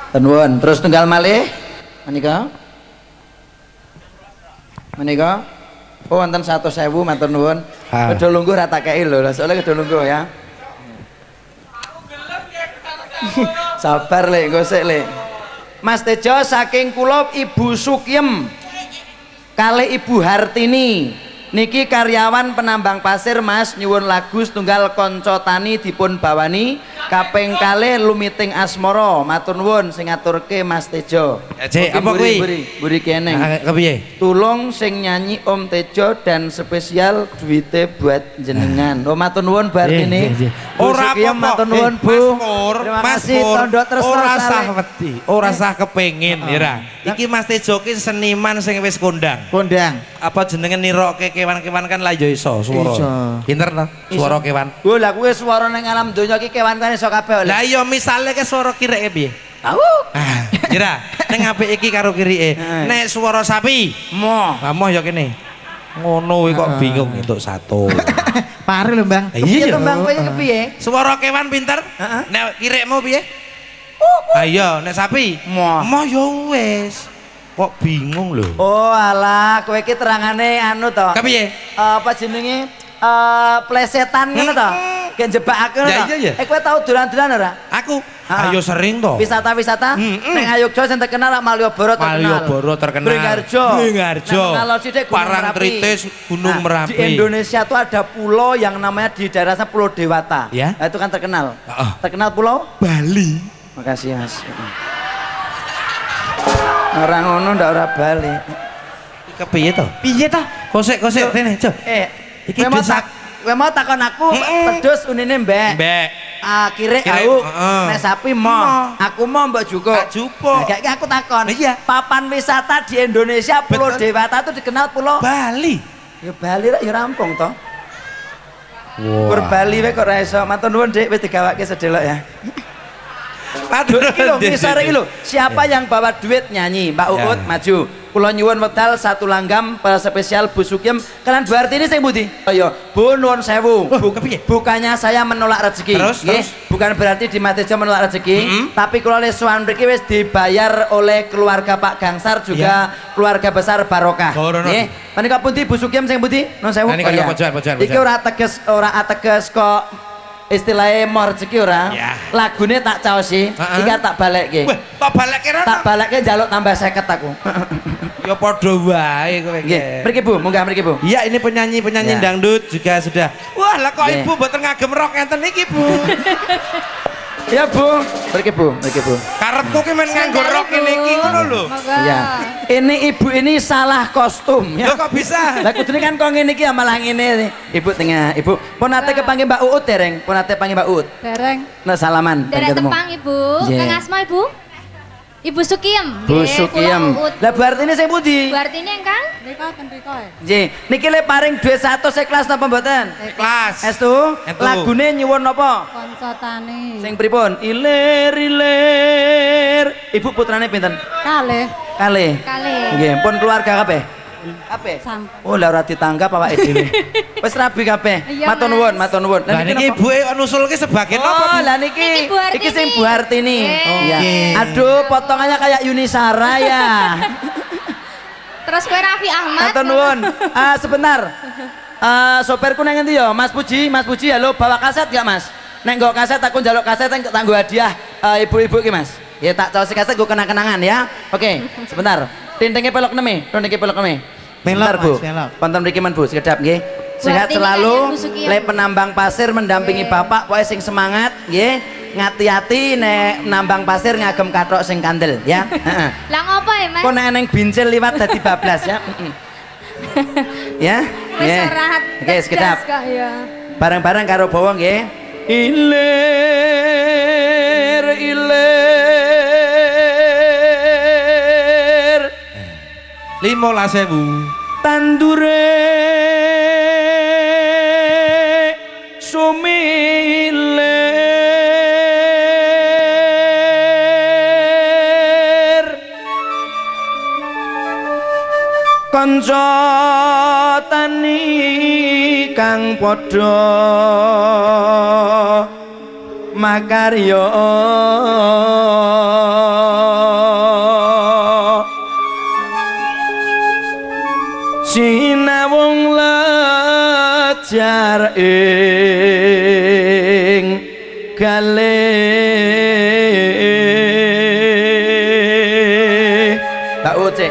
Nuwun. Terus tunggal malih menika. Menika. Oh wonten 100.000 matur nuwun. Kedha lungguh ra tak kei lho, soalnya kedha lungguh ya. Sabar Lek, engko sik Lek. Mas Tejo saking kula Ibu Sukiem kalih Ibu Hartini. Niki karyawan penambang pasir Mas, nyuwun lagu setunggal Konco Tani dipun bawani kaping kalih lumiting asmara. Matur nuwun sing ngaturke Mas Tejo. Cek apa kuwi? Buri keneng. Kepiye? Tulung sing nyanyi Om Tejo dan spesial duite buat jenengan. Oh matur nuwun Bu Hartini. Ora apa matur nuwun Bu. Mas Pur. Ora sah wedi, ora sah kepengin ya. Iki Mas Tejo ki seniman sing wis kondang. Kondang. Apa jenenge niroke kewan-kewan kan lah ya iso swara. Pinter to swara kewan. Oh lah kuwi swara ning alam donya ki kewan kan iso kabeh. Lah iya misale ke swara kirike piye? Tahu. Kira ning apik iki karo kirike. Nek swara sapi, moh. Lah moh ya kene. Ngono kuwi kok bingung entuk satu. Pare lho, Bang. Iya to Bang kowe kepiye? Swara kewan pinter? Nek kirikmu piye? Ayo nek sapi, moh ya wis. Kok bingung lho. Oh alah kowe iki terangane anu to. Kepiye? Apa jenenge? Plesetan ngono to. Gen jebak aku ngono to. Kowe tau dolan-dolan ora? Aku. Ayo sering to. Wisata-wisata ning Ayogja sing terkenal Malioboro terkenal. Malioboro terkenal. Bringharjo. Kalau Parangtritis, Gunung Merapi. Di Indonesia tuh ada pulau yang namanya di daerahnya Pulau Dewata. Ya. Nah, itu kan terkenal. Terkenal pulau Bali. Makasih Mas. Orang ngono ndak ora Bali. Kepiye to? Piye to? Kosek rene, Jo. Iki kowe mau takon aku pedus unine mbek. Mbek. Akhire aku nek sapi moh. Aku mau mbok jukuk. Jupuk. Kayak aku takon. Iya. Papan wisata di Indonesia Pulau Dewata itu dikenal Pulau Bali. Ya Bali ya rampung toh. Kur Bali wae kok ora iso. Matur nuwun Dik wis digawake sedelok ya. Aduh iki lho ngisore iki lho. Siapa yang bawa duit nyanyi? Mbak Uut maju. Kula nyuwun medal satu langgam spesial Bu Sukiem kalian Bu Hartini sing pundi? Oh iya, Bu nuwun sewu. Bukannya saya menolak rezeki. Terus? Bukan berarti di Mas Tejo menolak rezeki, tapi kula lesuan mriki wis dibayar oleh keluarga Pak Gangsar juga keluarga besar Barokah. Nggih. Menika pundi Bu Sukiem sing pundi? Nuwun sewu. Iki ora ateges kok istilahnya mau rezeki ora lagune tak caosi iki tak balekke tak balekke rono tak balekke njaluk tambah 50 aku ya padha wae kowe iki mriki Bu munggah mriki Bu iya ini penyanyi dangdut juga sudah wah lah kok ibu mboten ngagem rok ngenten iki Bu iya Bu mriki Bu karepku ki men nganggo rok ngene iki ngono lho iya ini ibu ini salah kostum ya kok bisa lah kudune kan kok ngene iki malah ngene ibu tengah ibu pun nate kepanggih Mbak Uut dereng pun nate panggih Mbak Uut dereng nah salaman dereng tepang Ibu Kang Asma Ibu Ibu Sukiem Bu Sukiem lah Bu Hartini sing pundi Bu Hartini engkang nggih niki le paring duit 100 ikhlas napa mboten ikhlas estu lagune nyuwun napa Konco Tani sing pripun ilir ibu putrane pinten kalih nggih pun keluarga kabeh oh lah ora ditangkap awake dhewe wis rabi kabeh matur nuwun lah niki ibuke nusulke sebagian napa oh lah niki iki sing Bu Hartini iya aduh potongannya kayak Yuni Sara ya terus kowe Raffi Ahmad matur nuwun sebentar sopirku nang ngendi ya Mas Puji halo bawa kaset gak Mas nek nggo kaset aku njaluk kaset tak tanggo hadiah ibu-ibu ki Mas ya tak caos kaset gue kenang-kenangan ya oke sebentar tintenge pelok neme Bentar Bu, konten mriki men Bu, sekedap nggih. Sehat selalu, le penambang pasir mendampingi Bapak, pokoke sing semangat nggih. Ngati-ati nek nambang pasir ngagem kathok sing kandel ya. Heeh. Lah ngopo ya Mas? Kok nek neng bincil liwat dadi bablas ya. Ya. Wis ora. Oke, sekedap. Bareng-bareng karo bawa nggih. Ilir 15.000 tandure sumilir kanca tani kang padha makarya ing kalih tak ucek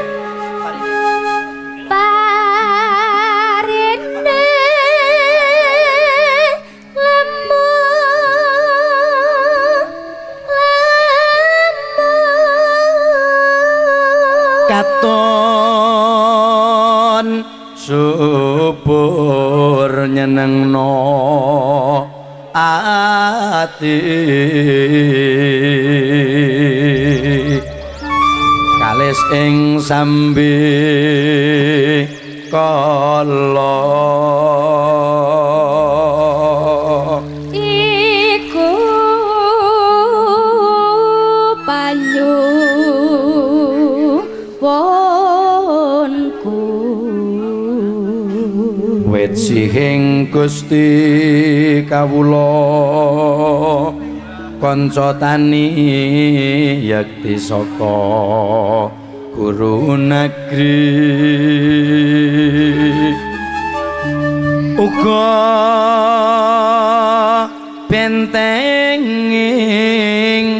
katon subur nyenengno ati kalis ing sambi kala iku panyu wonku wit sihing Gusti kawula kanca tani yakti saka guru negeri uga bentenging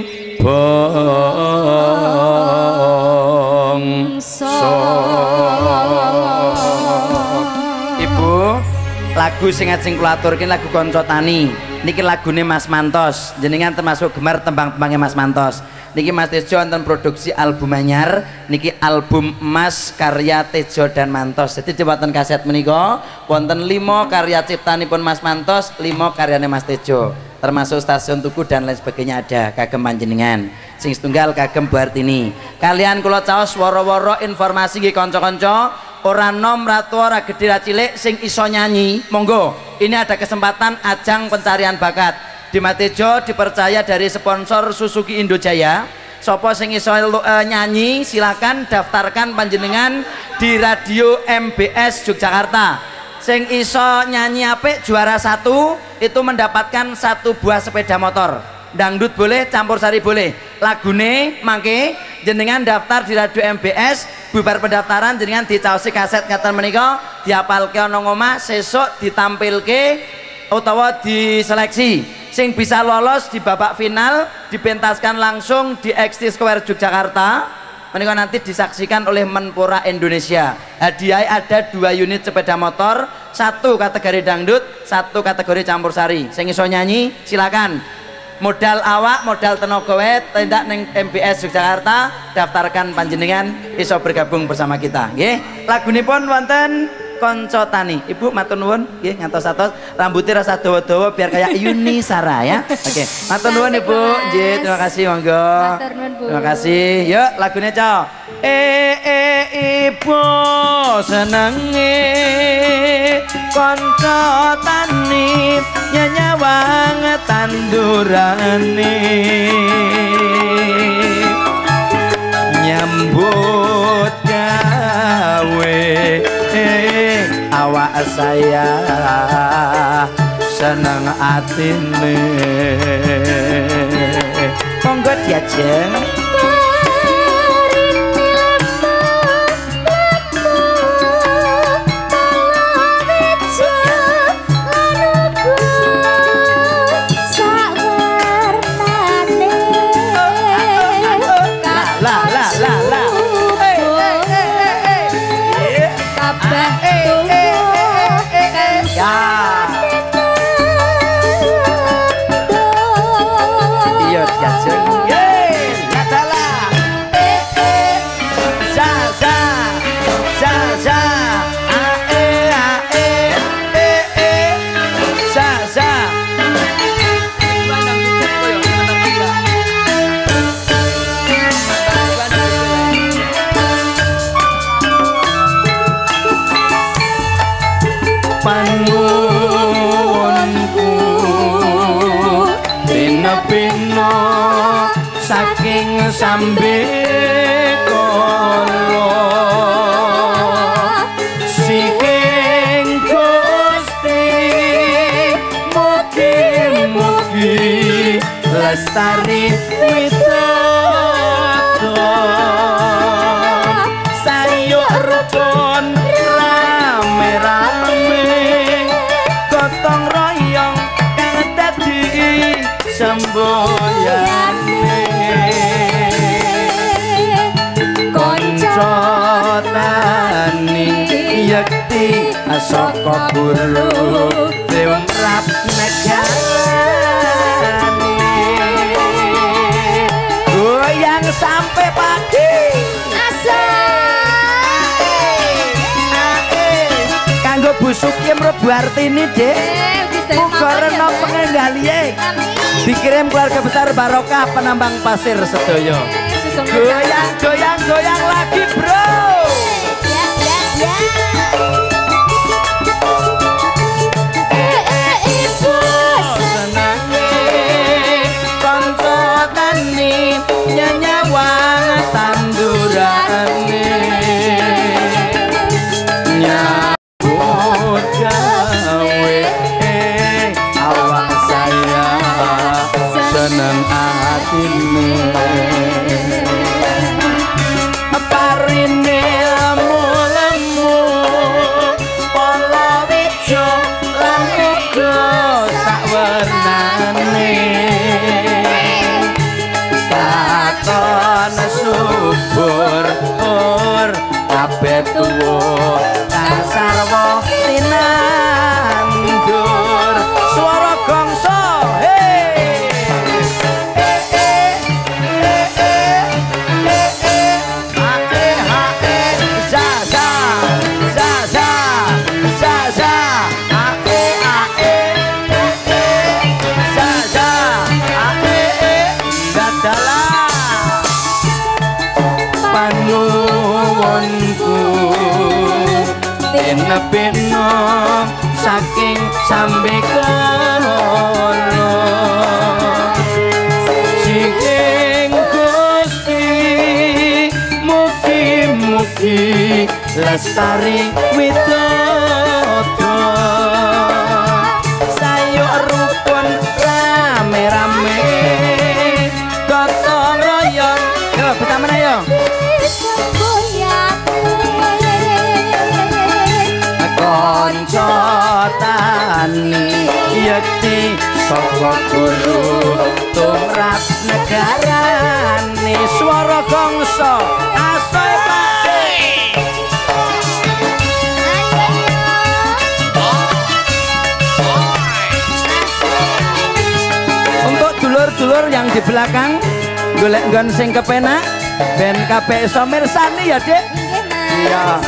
Ibu, lagu sing ajeng kula aturke lagu Kanca Tani. Niki lagune Mas Mantos. Jenengan termasuk gemar tembang-tembangnya Mas Mantos. Niki Mas Tejo wonten produksi album anyar, niki album emas karya Tejo dan Mantos. Jadi di wonten kaset menika wonten 5 karya ciptanipun Mas Mantos, 5 karyane Mas Tejo. Termasuk Stasiun Tugu dan lain sebagainya ada kagem panjenengan. Sing setunggal kagem Bu Hartini. Kalian kula caos woro-woro informasi nggih kanca-kanca, ora nom ratu ora gedhe ra cilik sing iso nyanyi, monggo. Ini ada kesempatan ajang pencarian bakat. Di Mas Tejo dipercaya dari sponsor Suzuki Indojaya. Sopo sing iso nyanyi silakan daftarkan panjenengan di radio MBS Yogyakarta. Sing iso nyanyi apik juara 1 itu mendapatkan 1 buah sepeda motor. Dangdut boleh, campur sari boleh. Lagune mangke jenengan daftar di radio MBS, bubar pendaftaran jenengan dicaosi kaset ngaten menika, diapalke ana ngomah, sesuk ditampilke utawa diseleksi. Sing bisa lolos di babak final dipentaskan langsung di XT Square Yogyakarta. Menika nanti disaksikan oleh Menpora Indonesia. Hadiah ada 2 unit sepeda motor, 1 kategori dangdut, 1 kategori campur sari. Sing iso nyanyi silakan. Modal awak, modal tenaga wae tindak ning MBS Yogyakarta, daftarkan panjenengan iso bergabung bersama kita. Nggih. Lagunipun wonten Kanca Tani. Ibu matur nuwun nggih ngantos-atos rambutnya rasa dawa-dawa biar kayak Yuni Sara ya. Oke. Matur nuwun Ibu. Nggih, terima kasih monggo. Terima kasih. Yuk lagune Ca. Ibu senenge Kanca Tani nyanyawang tandurane nyambut gawe awak saya seneng atine monggo diajeng saking sambe kala saking Gusti mugi-mugi lestari widodara sayuk rukun rame-rame gotong semboyane kanca tani yekti saka guru tumrap negarane goyang sampai pagi kanggo Bu Suki Mrebu Artini Dek muga rena pengendalian dikirim keluarga besar Barokah penambang pasir sedaya goyang goyang goyang lagi bro ya ibu senange kanca tani nyanyawang tandurane nyambut gawe awak saya seneng atine parine lemu-lemu palawija lan uga sawarnane katon subur kabeh tuwa kang sarwa tinandur swara gongso peno saking sambe kono sing Gusti mugi-mugi lestari widodo sayuk rukun rame-rame gotong royong yo pertama yo kanca tani yekti saka guru tumrap negarane swara gongso asoe pati untuk dulur-dulur yang di belakang golek nggon sing kepenak ben kabeh iso mirsani ya Dik iya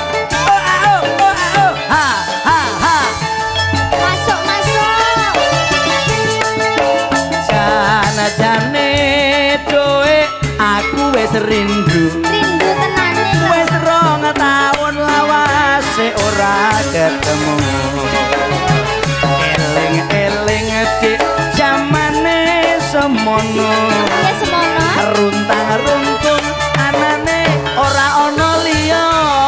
jane doe aku wis rindu tenane wis 2 taun lawase ora ketemu eling-eling dik jamane semono runtang-runtung anane ora ana liya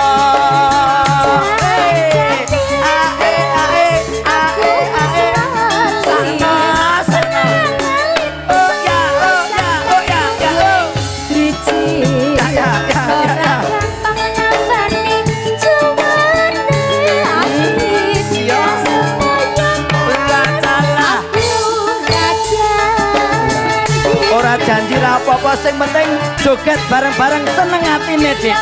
janji apa-apa sing penting joget bareng-bareng seneng atine Dik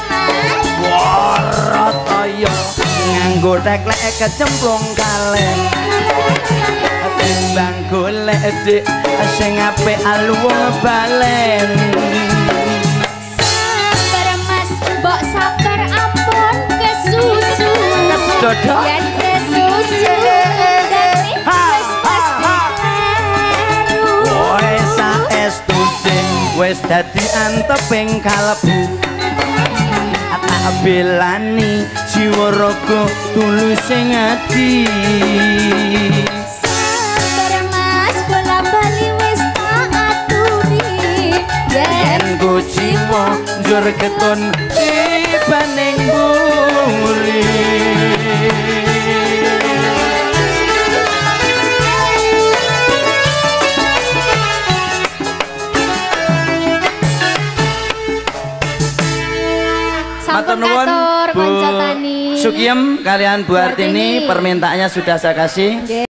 waratoyo nganggo teklek kecemplung kaleng timbang golek Dik sing apik aluwung balen sabar Mas mbok sabar ampun kesusu dodok yen kesusu wis dadi anteping kalebu tak belani jiwa raga tulus sing ati sabar Mas bola bali wis tak aturi yen ku jiwa njur keton ibaning buri Matur nuwun Bu Sukiyem kalian Bu Artini permintaannya sudah saya kasih.